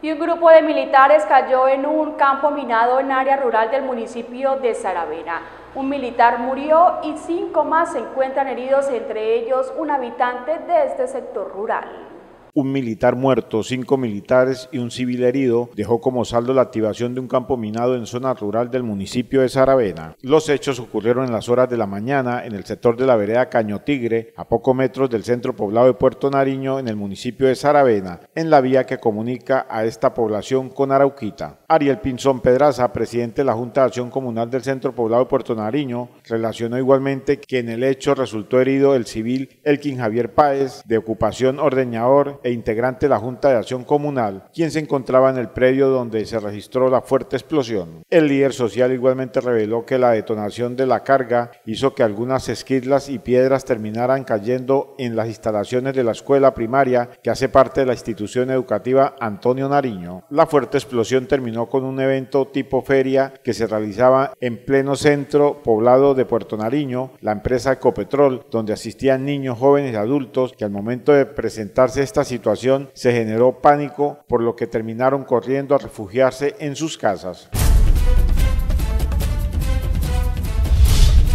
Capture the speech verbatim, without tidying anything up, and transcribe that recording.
Y un grupo de militares cayó en un campo minado en área rural del municipio de Saravena. Un militar murió y cinco más se encuentran heridos, entre ellos un habitante de este sector rural. Un militar muerto, cinco militares y un civil herido dejó como saldo la activación de un campo minado en zona rural del municipio de Saravena. Los hechos ocurrieron en las horas de la mañana en el sector de la vereda Caño Tigre, a pocos metros del centro poblado de Puerto Nariño, en el municipio de Saravena, en la vía que comunica a esta población con Arauquita. Ariel Pinzón Pedraza, presidente de la Junta de Acción Comunal del centro poblado de Puerto Nariño, relacionó igualmente que en el hecho resultó herido el civil Elkin Javier Páez, de ocupación ordeñador e integrante de la Junta de Acción Comunal, quien se encontraba en el predio donde se registró la fuerte explosión. El líder social igualmente reveló que la detonación de la carga hizo que algunas esquirlas y piedras terminaran cayendo en las instalaciones de la escuela primaria que hace parte de la institución educativa Antonio Nariño. La fuerte explosión terminó con un evento tipo feria que se realizaba en pleno centro poblado de Puerto Nariño, la empresa Ecopetrol, donde asistían niños, jóvenes y adultos, que al momento de presentarse esta situación se generó pánico, por lo que terminaron corriendo a refugiarse en sus casas.